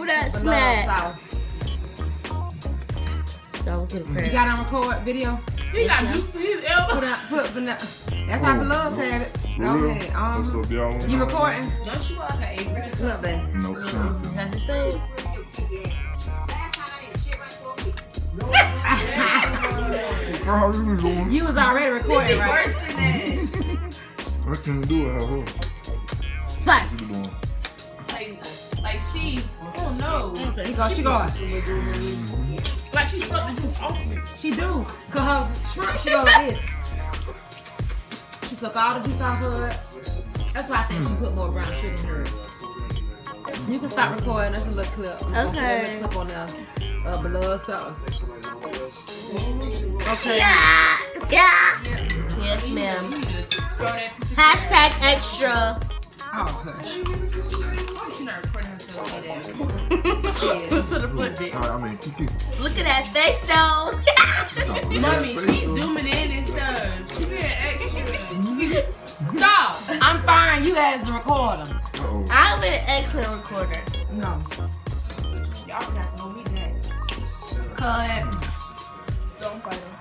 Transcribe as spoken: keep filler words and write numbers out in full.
Who that Beloves smack? Sauce. Don't get a You credit. got on record video? He got juice to his elbow. Put, out, put vanilla. That's how Beloves had it. Go ahead. That's Um, gonna be all. you recording? Don't you want like an apron? Look, babe. No, chance. That's the thing. Girl, how you been doing? You was already recording, right? Worse than that. I can't do it. How her? Spot. What you doing? Like, like she, oh no. She go, she go. Like she sucked the juice off me. She do. Cause her shrimp, she go like this. She suck all the juice off her. That's why I think she put more brown shit in hers. You can stop recording. That's a little clip. Okay. A little clip on the uh, Beloves Sauce. Okay. Yeah. Yeah. Yes, ma'am. Hashtag extra. Oh, hush. She's not recording herself like that. To the foot All right, I mean, Kiki. Look at that face though. Mommy, she's zooming in and stuff. She being extra. Stop. I'm fine. You as the recorder. Uh-oh. I'm an excellent recorder. No. Y'all got to know me that. Cut. Don't fight her.